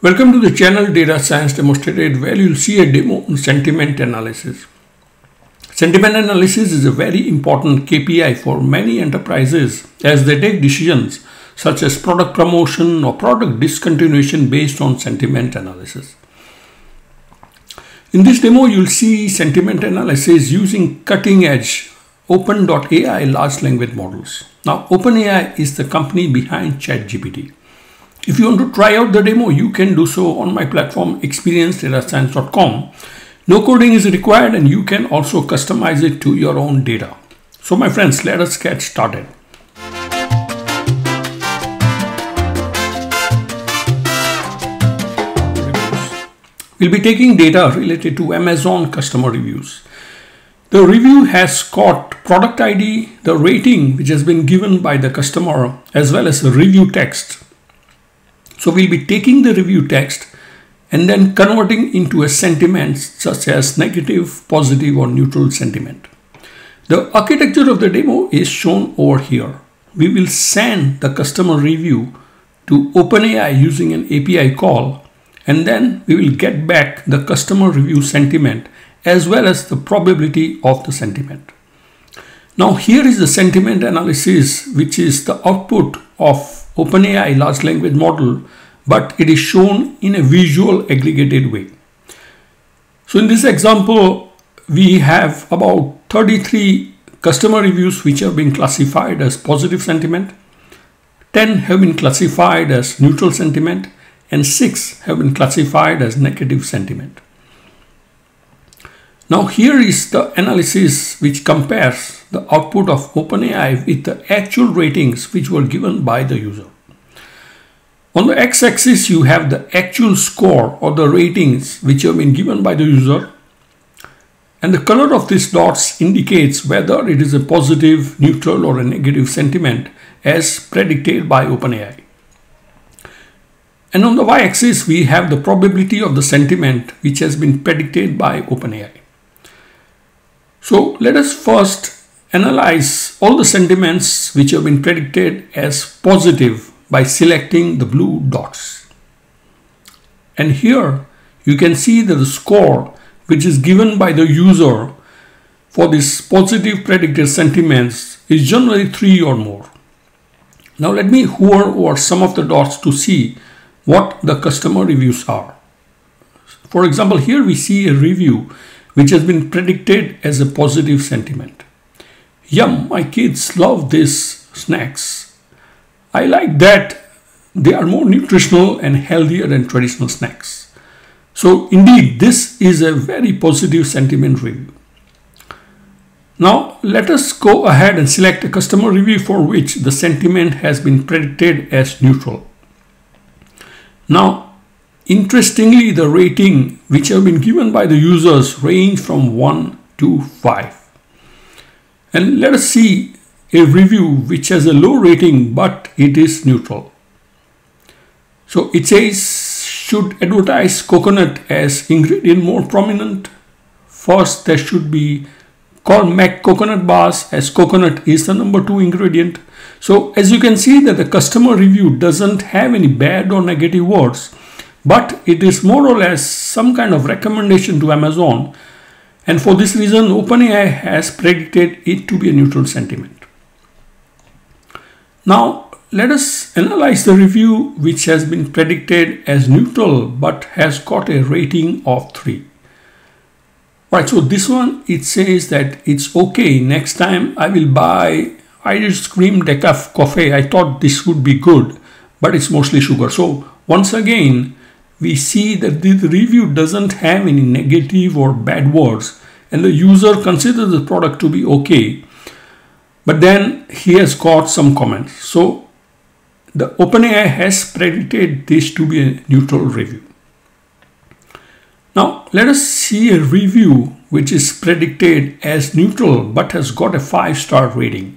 Welcome to the channel Data Science Demonstrated, where you'll see a demo on sentiment analysis. Sentiment analysis is a very important KPI for many enterprises as they take decisions such as product promotion or product discontinuation based on sentiment analysis. In this demo, you'll see sentiment analysis using cutting-edge Open.AI large language models. Now, Open.AI is the company behind ChatGPT. If you want to try out the demo, you can do so on my platform experiencedatascience.com. No coding is required and you can also customize it to your own data. So my friends, let us get started. We'll be taking data related to Amazon customer reviews. The review has got product ID, the rating which has been given by the customer, as well as the review text. So we'll be taking the review text and then converting into a sentiment such as negative, positive or neutral sentiment. The architecture of the demo is shown over here. We will send the customer review to OpenAI using an API call, and then we will get back the customer review sentiment as well as the probability of the sentiment. Now here is the sentiment analysis, which is the output of OpenAI large language model, but it is shown in a visual aggregated way. So in this example, we have about 33 customer reviews which have been classified as positive sentiment, 10 have been classified as neutral sentiment, and 6 have been classified as negative sentiment. Now here is the analysis which compares the output of OpenAI with the actual ratings which were given by the user. On the x-axis, you have the actual score or the ratings which have been given by the user, and the color of these dots indicates whether it is a positive, neutral or a negative sentiment as predicted by OpenAI. And on the y-axis, we have the probability of the sentiment which has been predicted by OpenAI. So let us first analyze all the sentiments which have been predicted as positive by selecting the blue dots. And here you can see that the score which is given by the user for this positive predicted sentiments is generally 3 or more. Now let me hover over some of the dots to see what the customer reviews are. For example, here we see a review which has been predicted as a positive sentiment. Yum, my kids love these snacks. I like that they are more nutritional and healthier than traditional snacks. So indeed, this is a very positive sentiment review. Now let us go ahead and select a customer review for which the sentiment has been predicted as neutral. Now, interestingly, the rating which have been given by the users range from 1 to 5. And let us see a review which has a low rating but it is neutral. So it says, should advertise coconut as ingredient more prominent? First, there should be call Mac coconut bars as coconut is the number 2 ingredient. So as you can see that the customer review doesn't have any bad or negative words, but it is more or less some kind of recommendation to Amazon. And for this reason, OpenAI has predicted it to be a neutral sentiment. Now, let us analyze the review which has been predicted as neutral but has got a rating of 3. Right, so this one, it says that it's okay. Next time I will buy Irish cream decaf coffee. I thought this would be good, but it's mostly sugar. So once again, we see that the review doesn't have any negative or bad words and the user considers the product to be okay. But then he has got some comments. So the OpenAI has predicted this to be a neutral review. Now let us see a review which is predicted as neutral but has got a 5-star rating.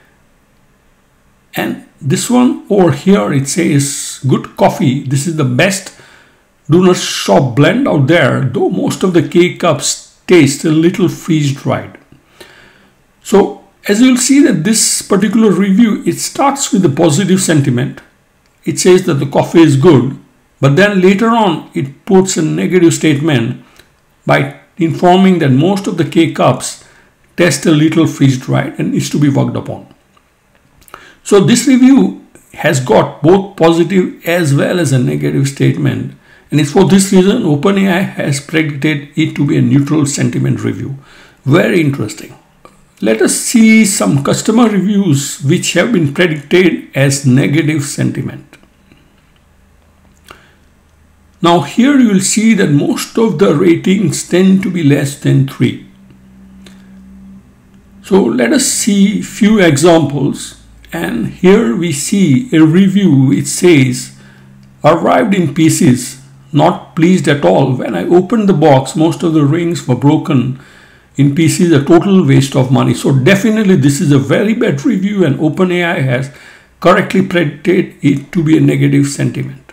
And this one over here, it says good coffee. This is the best donut shop blend out there, though most of the K-cups taste a little freeze-dried. So as you'll see that this particular review, it starts with a positive sentiment. It says that the coffee is good But then later on, it puts a negative statement by informing that most of the K cups test a little freeze-dried and needs to be worked upon. So this review has got both positive as well as a negative statement, and it's for this reason OpenAI has predicted it to be a neutral sentiment review. Very interesting. Let us see some customer reviews which have been predicted as negative sentiment. Now here you will see that most of the ratings tend to be less than 3. So let us see few examples, and here we see a review which says, arrived in pieces, not pleased at all. When I opened the box, most of the rings were broken in pieces, a total waste of money. So definitely this is a very bad review, and OpenAI has correctly predicted it to be a negative sentiment.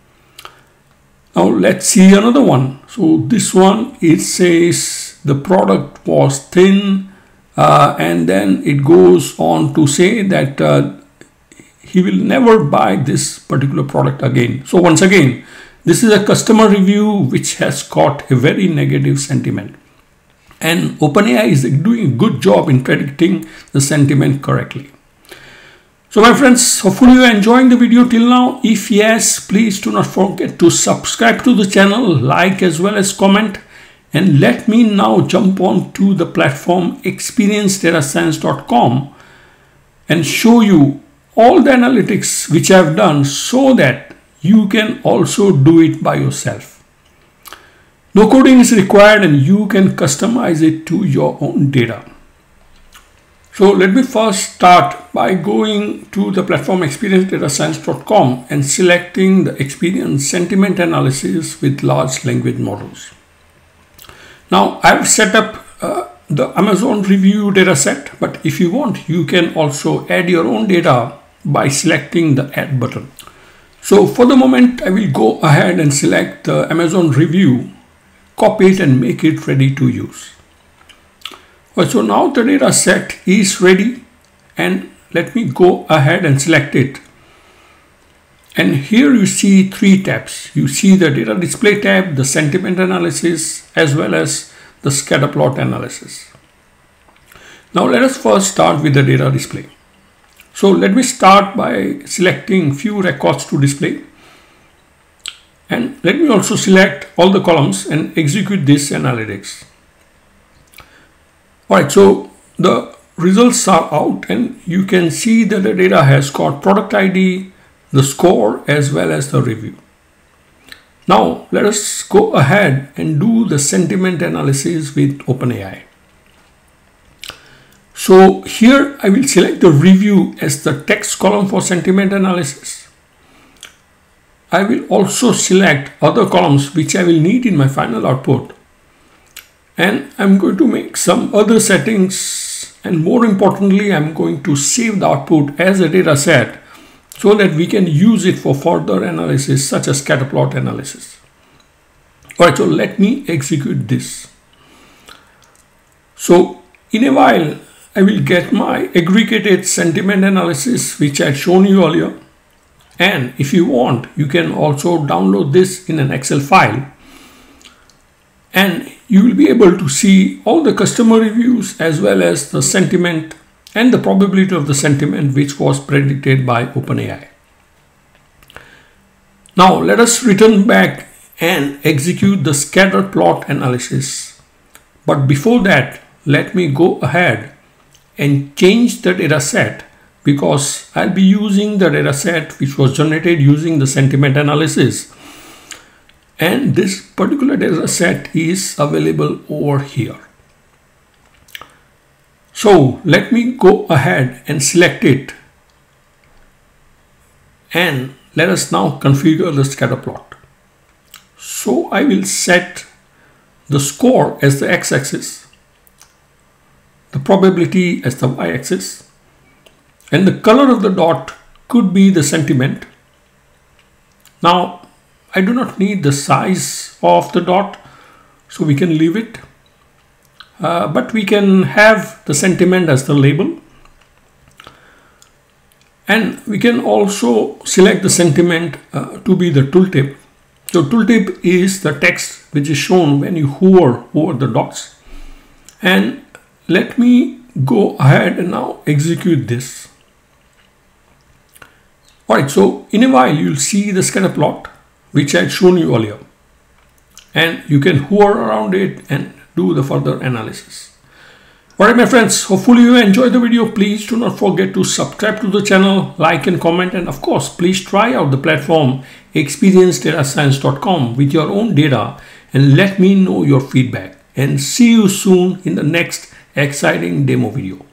Now let's see another one. So this one, it says the product was thin, and then it goes on to say that he will never buy this particular product again. So once again, this is a customer review which has got a very negative sentiment, and OpenAI is doing a good job in predicting the sentiment correctly. So my friends, hopefully you are enjoying the video till now. If yes, please do not forget to subscribe to the channel, like as well as comment. And let me now jump on to the platform experiencedatascience.com and show you all the analytics which I have done so that you can also do it by yourself. No coding is required and you can customize it to your own data. So let me first start by going to the platform experiencedatascience.com and selecting the experience sentiment analysis with large language models. Now I've set up the Amazon review data set, but if you want, you can also add your own data by selecting the add button. So for the moment, I will go ahead and select the Amazon review, copy it and make it ready to use. Well, so now the data set is ready, and let me go ahead and select it. And here you see 3 tabs. You see the data display tab, the sentiment analysis, as well as the scatter plot analysis. Now let us first start with the data display. So let me start by selecting few records to display. And let me also select all the columns and execute this analytics. Alright, so the results are out and you can see that the data has got product ID, the score, as well as the review. Now let us go ahead and do the sentiment analysis with OpenAI. So here I will select the review as the text column for sentiment analysis. I will also select other columns which I will need in my final output. And I'm going to make some other settings, and more importantly, I'm going to save the output as a data set so that we can use it for further analysis such as scatter plot analysis. Alright, so let me execute this. So in a while, I will get my aggregated sentiment analysis which I had shown you earlier. And if you want, you can also download this in an Excel file. And you will be able to see all the customer reviews as well as the sentiment and the probability of the sentiment which was predicted by OpenAI. Now let us return back and execute the scatter plot analysis. But before that, let me go ahead and change the data set, because I'll be using the data set which was generated using the sentiment analysis. And this particular data set is available over here. So let me go ahead and select it. And let us now configure the scatter plot. So I will set the score as the x-axis, the probability as the y-axis, and the color of the dot could be the sentiment. Now I do not need the size of the dot, so we can leave it. But we can have the sentiment as the label. And we can also select the sentiment to be the tooltip. The tooltip is the text which is shown when you hover over the dots. And let me go ahead and now execute this. Alright, so in a while you'll see the scatter plot which I had shown you earlier. And you can hover around it and do the further analysis. Alright my friends, hopefully you enjoyed the video. Please do not forget to subscribe to the channel, like and comment, and of course please try out the platform experienceddatascience.com with your own data and let me know your feedback. And see you soon in the next exciting demo video.